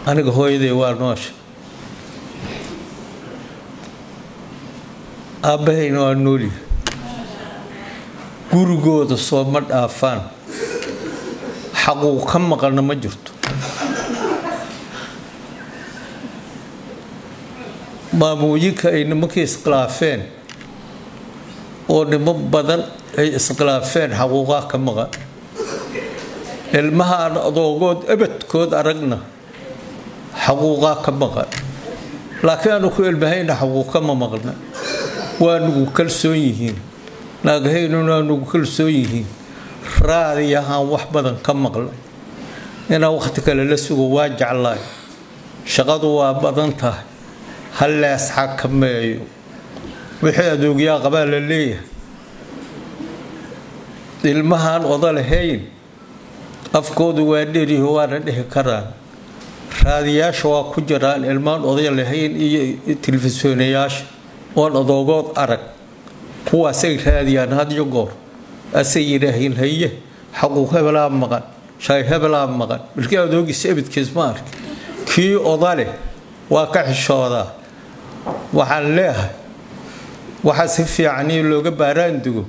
aniga hooyaday waa noosha aabahayna waa nooli gurigooda soo ma dhaafaan xaquuq ka maqalna ma jirto maamooyinka ay nimankii iskhilaafeen oo nimo badan ay iskhilaafeen xaquuqaha ka maqan ilmaha aan adoogood abadkood aragna xaquuqaha ka maqan laakiin aanu ku ilmahayna xaquuq kama maqna waa nugu kalsoon yihiin naagahaynuna nugu kalsoon yihiin raadiyahaan wax badan ka maqla inaa waqti kale la sugo waa jeclaay shaqadu waa badan tahay hal lees xakameeyo wixii adoogyaa qabaa la leeyahay ilmahaan oda lahayn afkoodu waa dheerihi waana dhihi karaan raadiyaasha waa ku jiraan ilmaan odaya lahayn iyo telefisoonayaasha oon adoogood arag kuwaasay raadiyaan had iyo goor asay yidhaahiin haye xaquuq hebelaa maqan shay hebelaa maqan bilkii adoogiisa ebidkiis ma arki kii oda leh waa ka xishoodaa waxaan leeyahay waxa si fiican in looga baaraan dugo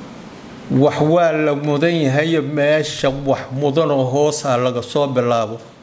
wax waa la mudan yahay meesha wax mudan oo hoosa laga soo bilaabo